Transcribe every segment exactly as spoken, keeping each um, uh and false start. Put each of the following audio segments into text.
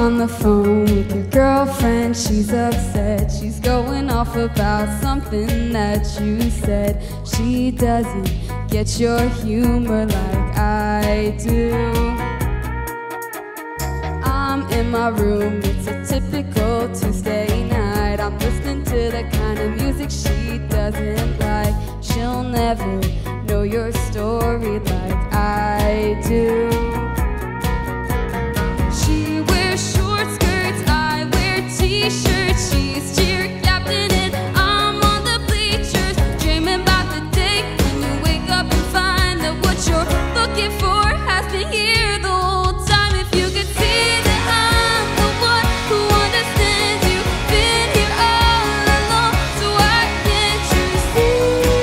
on the phone with your girlfriend, she's upset. She's going off about something that you said. She doesn't get your humor like I do. I'm in my room, it's a typical Tuesday night. I'm listening to the kind of music she doesn't like. She'll never know your story like I do. She wears short skirts, I wear t-shirts. She's cheer captain and I'm on the bleachers, dreaming about the day when you wake up and find that what you're looking for has been here the whole time. If you could see that I'm the one who understands you, been here all along, so why can't you see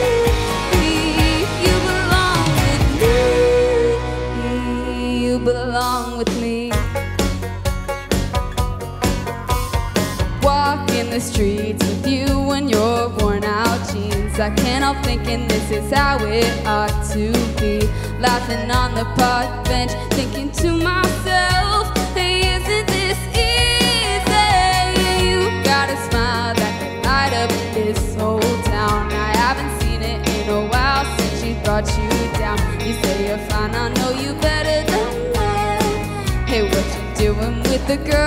you belong with me? You belong with me. Walk in the streets with you in your worn out jeans. I can't help thinking this is how it ought to be. Laughing on the park bench, thinking to myself, hey, isn't this easy? You got a smile that can light up this whole town. I haven't seen it in a while since she brought you down. You say you're fine, I know you better than that. Hey, what you doing with the girl